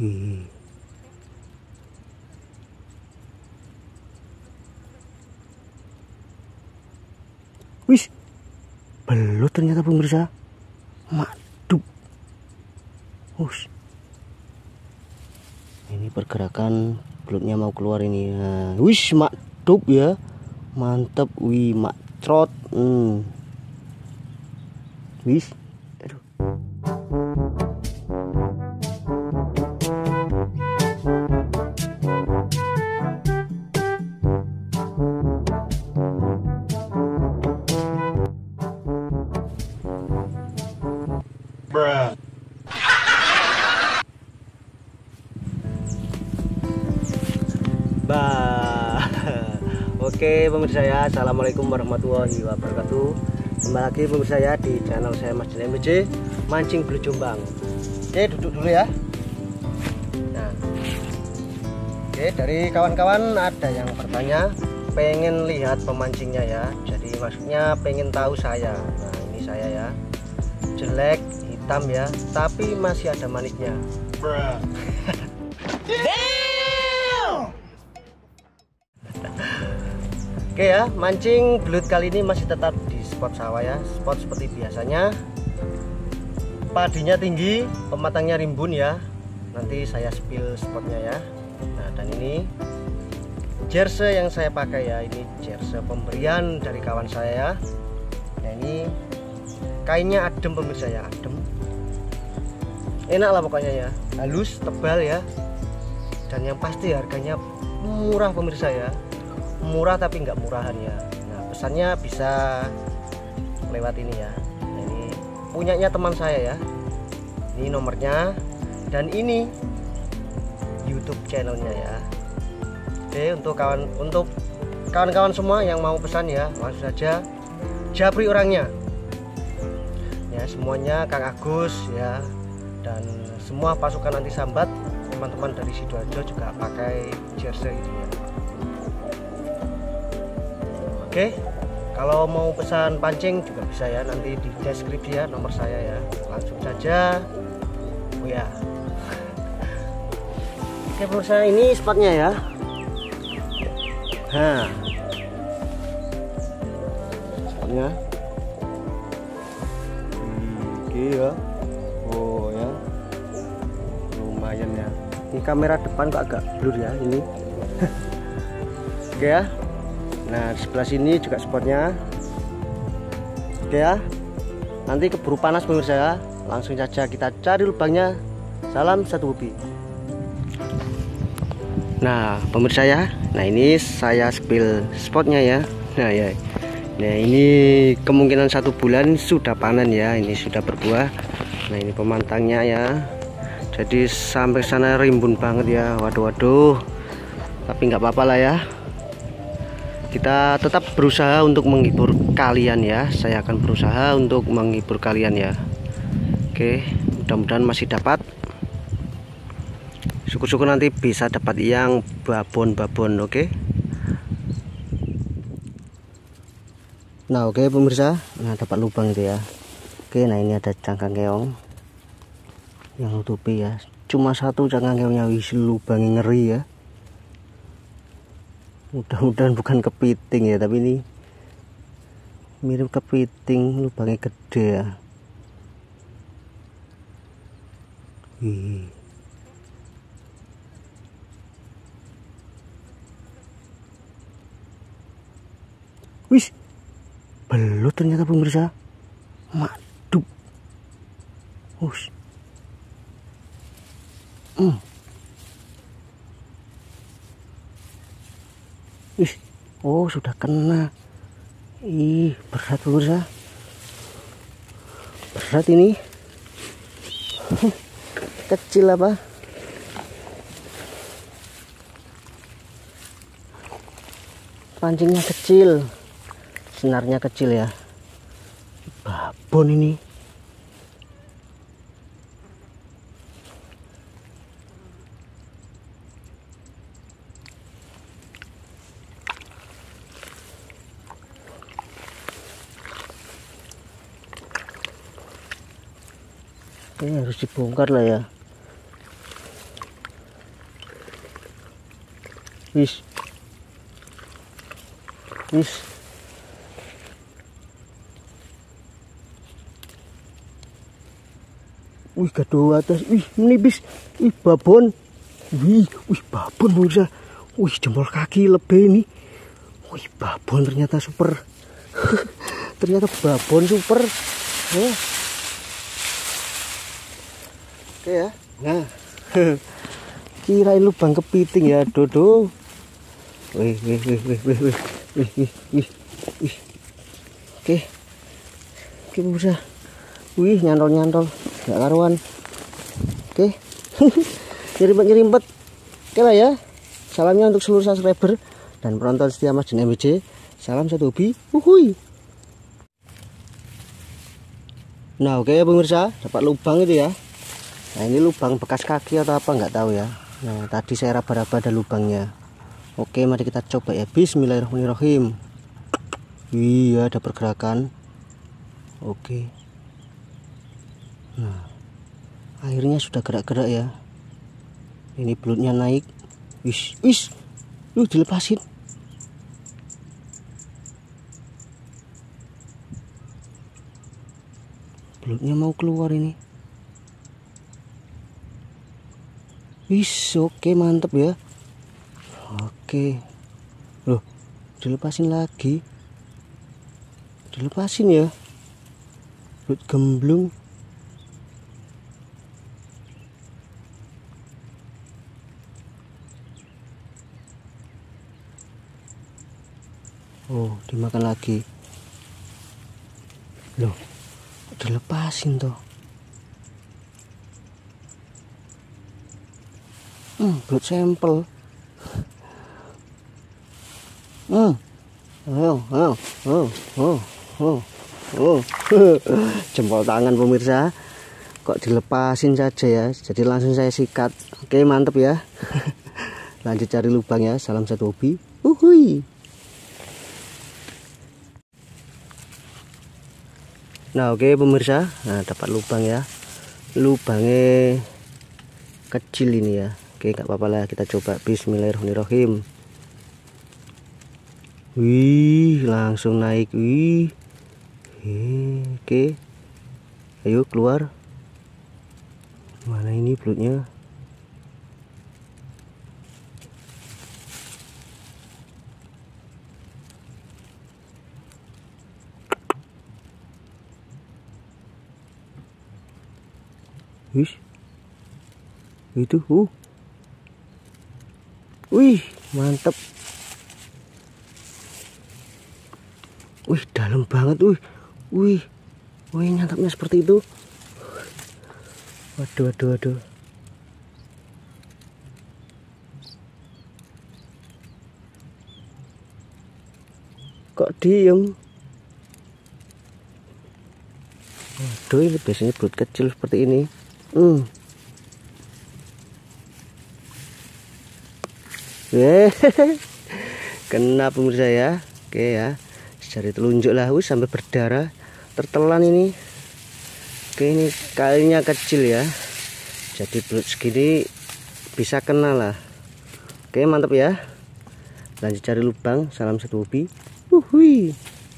Wih. Wih, belut ternyata pemirsa. Maduk. Ini pergerakan belutnya mau keluar ini. Nah, wih, maduk ya. Mantep, wih, macrot. Wih. Aduh. Bah. Oke pemirsa ya, assalamualaikum warahmatullahi wabarakatuh. Kembali lagi pemirsa ya di channel saya Mas Jen MBJ Mancing Belut Jombang. Oke, duduk dulu ya. Nah, oke, dari kawan-kawan ada yang bertanya pengen lihat pemancingnya ya. Jadi maksudnya pengen tahu saya. Nah ini saya ya, jelek hitam ya, tapi masih ada manisnya. Oke ya, mancing belut kali ini masih tetap di spot sawah ya, spot seperti biasanya. Padinya tinggi, pematangnya rimbun ya. Nanti saya spill spotnya ya. Nah dan ini jersey yang saya pakai ya, ini jersey pemberian dari kawan saya ya. Nah ini kainnya adem pemirsa ya, adem. Enak lah pokoknya ya, halus, tebal ya. Dan yang pasti harganya murah pemirsa ya. Murah tapi nggak murahan ya. Nah pesannya bisa lewat ini ya. Nah, ini punyanya teman saya ya, ini nomornya dan ini YouTube channelnya ya. Oke, untuk kawan-kawan semua yang mau pesan ya, langsung saja japri orangnya ya, semuanya Kang Agus ya, dan semua pasukan anti sambat teman-teman dari Sidoarjo juga pakai jersey gitu ya. Oke, kalau mau pesan pancing juga bisa ya, nanti di deskripsi ya nomor saya ya, langsung saja. Oh ya. Oke pemirsa, ini spotnya ya. Nah, spotnya. Oke ya. Oh ya, lumayan ya. Ini kamera depan kok agak blur ya ini. Oke ya. Nah di sebelah sini juga spotnya. Oke ya, nanti keburu panas pemirsa ya, langsung saja kita cari lubangnya. Salam satu hobi. Nah pemirsa ya, nah ini saya spill spotnya ya. Nah ya, nah ini kemungkinan 1 bulan sudah panen ya, ini sudah berbuah. Nah ini pemantangnya ya, jadi sampai sana rimbun banget ya. Waduh, tapi nggak apa-apa lah ya. Kita tetap berusaha untuk menghibur kalian ya. Saya akan berusaha untuk menghibur kalian ya. Oke, mudah-mudahan masih dapat. Syukur-syukur nanti bisa dapat yang babon-babon. Oke. Nah oke pemirsa, nah dapat lubang itu ya. Oke, nah ini ada cangkang keong yang nutupi ya. Cuma satu cangkang keongnya, wis lubangnya ngeri ya. Mudah-mudahan bukan kepiting ya, tapi ini mirip kepiting, lubangnya gede ya. Wih, belut ternyata pemirsa. Maduk. Oh sudah kena. Ih berat pemirsa, berat ini. Kecil apa? Pancingnya kecil, senarnya kecil ya. Babon ini. Ini harus dibongkar lah ya. Wis. Wis. Wih, gaduh atas. Wih, menipis. Wih, babon. Wih, babon pemirsa. Wih, jempol kaki lebih ini. Wih, babon ternyata super. Ternyata babon super. Oh. Oke ya. Nah. Kirain lubang kepiting ya, Dodo. Wih. Oke. Oke, pemirsa. Wih, nyantol. Gak karuan. Oke. Nyerimpet. Oke lah ya. Salamnya untuk seluruh subscriber dan penonton setia Mas Jin MBJ. Salam satu hobi. Uhuy. Nah, oke ya pemirsa, dapat lubang itu ya. Nah, ini lubang bekas kaki atau apa nggak tahu ya. Nah, tadi saya raba-raba ada lubangnya. Oke, mari kita coba ya. Bismillahirrahmanirrahim. Iya, ada pergerakan. Oke. Nah, airnya sudah gerak-gerak ya. Ini belutnya naik. Wis. Dilepasin. Belutnya mau keluar ini. Wis, oke, mantep ya. Oke. Loh, dilepasin lagi. Dilepasin ya. Belut gemblung. Oh, dimakan lagi. Loh, dilepasin toh. Belut sampel. Jempol tangan pemirsa. Kok dilepasin saja ya. Jadi langsung saya sikat. Oke, mantep ya. Lanjut cari lubang ya. Salam satu hobi. Uhuy. Nah, oke pemirsa. Nah, dapat lubang ya. Lubangnya kecil ini ya. Oke, nggak apa-apa lah, kita coba. Bismillahirrahmanirrahim. Wih, langsung naik. Wih. Oke. Ayo keluar. Mana ini belutnya? Wih. Itu, Wih, mantap. Wih, dalam banget. Wih, nyantapnya seperti itu. Waduh. Kok diem? Waduh, ini biasanya belut kecil seperti ini. Kena pemirsa ya. Oke ya, jari telunjuk lah. Sampai berdarah, tertelan ini. Oke, ini kalinya kecil ya, jadi belut segini bisa kena lah. Oke, mantap ya. Lanjut cari lubang. Salam satu hobi. Uhuy.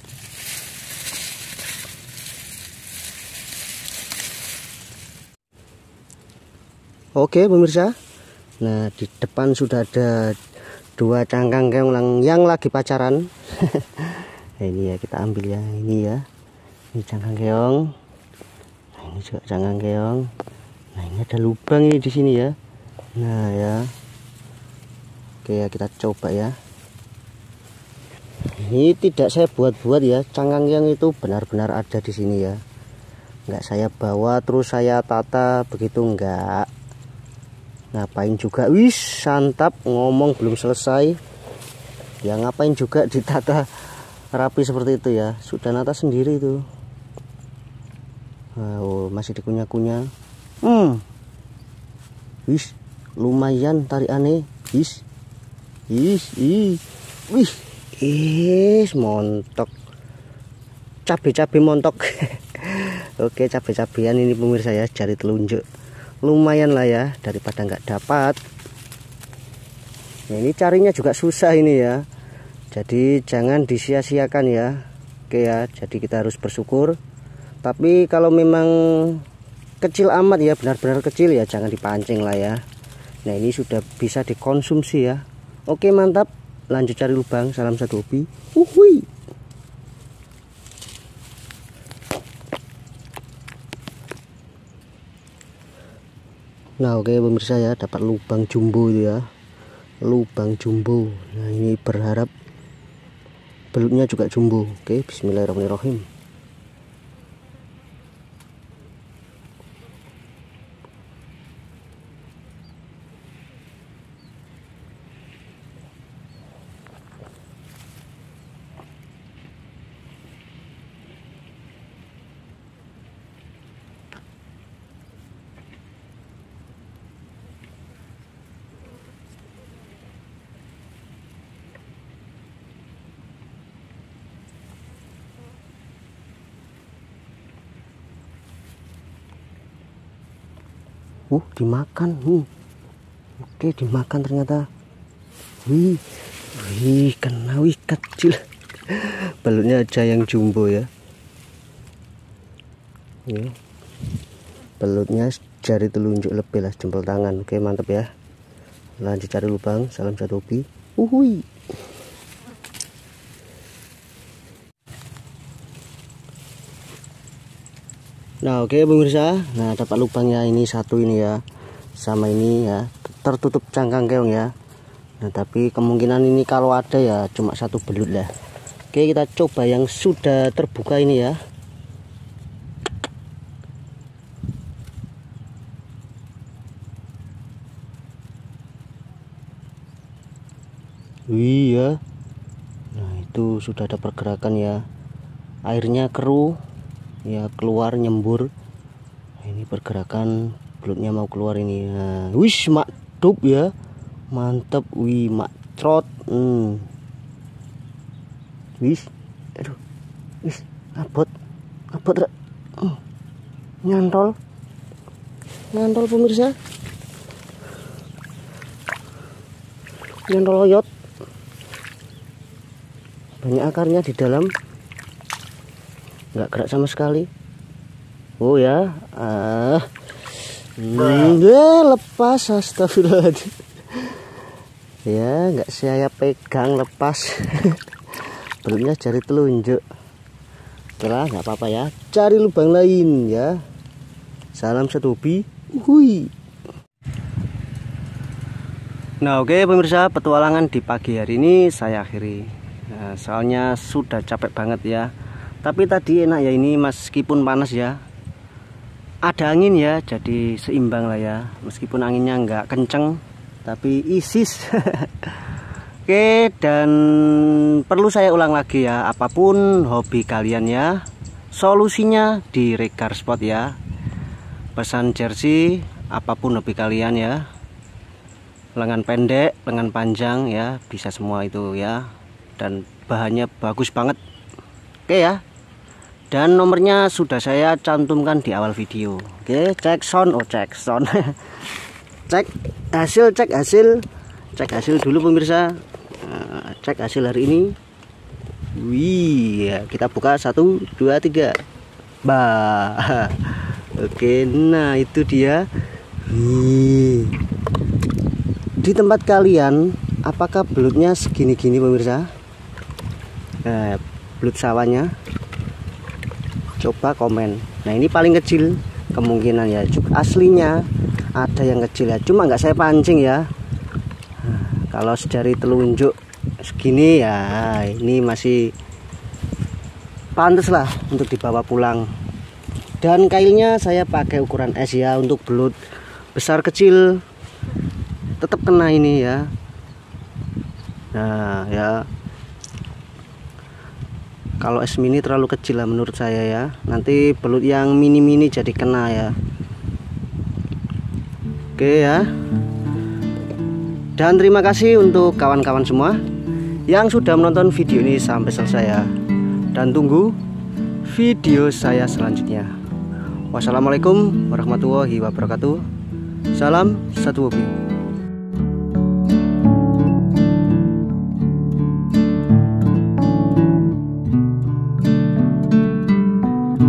Oke pemirsa, nah di depan sudah ada dua cangkang keong yang lagi pacaran. Nah, ini ya, kita ambil ya, ini ya, ini cangkang keong. Nah, ini juga cangkang keong. Nah, ini ada lubang ini di sini ya. Nah ya, oke ya, kita coba ya. Ini tidak saya buat-buat ya, cangkang keong itu benar-benar ada di sini ya. Nggak saya bawa terus saya tata begitu, enggak. Ngapain juga, wis santap, ngomong belum selesai ya, ngapain juga ditata rapi seperti itu ya. Sudah nata sendiri itu. Oh, masih dikunyah-kunyah. Wis lumayan tarikannya. Wih, montok, cabe montok. Oke, cabe-cabean ini pemirsa ya, jari telunjuk. Lumayan lah ya, daripada nggak dapat. Nah, ini carinya juga susah ini ya, jadi jangan disia-siakan ya. Oke ya, jadi kita harus bersyukur. Tapi kalau memang kecil amat ya, benar-benar kecil ya, jangan dipancing lah ya. Nah, ini sudah bisa dikonsumsi ya. Oke, mantap. Lanjut cari lubang. Salam satu hobi. Uhui. Nah, oke pemirsa ya, dapat lubang jumbo itu ya. Lubang jumbo. Nah, ini berharap belutnya juga jumbo. Oke, bismillahirrahmanirrahim. Dimakan. Oke, dimakan ternyata. Wih, kena kecil. Balutnya aja yang jumbo ya. Balutnya jari telunjuk lebih lah, jempol tangan. Oke, mantap ya. Lanjut cari lubang. Salam satu hobi. Uhui. Nah, oke pemirsa, nah dapat lubangnya ini satu ini ya, sama ini ya, tertutup cangkang keong ya. Nah, tapi kemungkinan ini kalau ada ya cuma satu belut lah. Oke, kita coba yang sudah terbuka ini ya. Wih ya, nah itu sudah ada pergerakan ya, airnya keruh ya, keluar nyembur. Nah, ini pergerakan belutnya mau keluar ini. Nah, wish makdup ya, mantep. Wih, makcrot. Wish, aduh, wish, abot nyantol pemirsa, nyantol oyot, banyak akarnya di dalam. Nggak gerak sama sekali. Oh ya, lepas, astagfirullahaladzim. Ya, nggak saya pegang, lepas. Belumnya jari telunjuk. Oke lah, nggak apa-apa ya. Cari lubang lain ya. Salam satu hobi. Hui. Nah, oke pemirsa, petualangan di pagi hari ini saya akhiri. Nah, soalnya sudah capek banget ya. Tapi tadi enak ya, ini meskipun panas ya, ada angin ya, jadi seimbang lah ya. Meskipun anginnya nggak kenceng, tapi isis. Oke, dan perlu saya ulang lagi ya, apapun hobi kalian ya, solusinya di Regar Spot ya. Pesan jersey, apapun hobi kalian ya, lengan pendek, lengan panjang ya, bisa semua itu ya. Dan bahannya bagus banget. Oke ya. Dan nomornya sudah saya cantumkan di awal video. Oke, cek sound. Cek hasil dulu pemirsa. Nah, cek hasil hari ini. Wih, ya, kita buka 1, 2, 3. Bah. Oke, nah itu dia. Di tempat kalian, apakah belutnya segini-gini pemirsa? Nah, belut sawahnya. Coba komen. Nah, ini paling kecil kemungkinan ya. Aslinya ada yang kecil ya, cuma nggak saya pancing ya. Nah, kalau sejari telunjuk segini ya, ini masih pantas lah untuk dibawa pulang. Dan kailnya saya pakai ukuran S ya, untuk belut besar kecil tetap kena ini ya. Nah ya, kalau S mini terlalu kecil lah menurut saya ya. Nanti belut yang mini-mini jadi kena ya. Oke ya. Dan terima kasih untuk kawan-kawan semua yang sudah menonton video ini sampai selesai ya. Dan tunggu video saya selanjutnya. Wassalamualaikum warahmatullahi wabarakatuh. Salam satu hobi.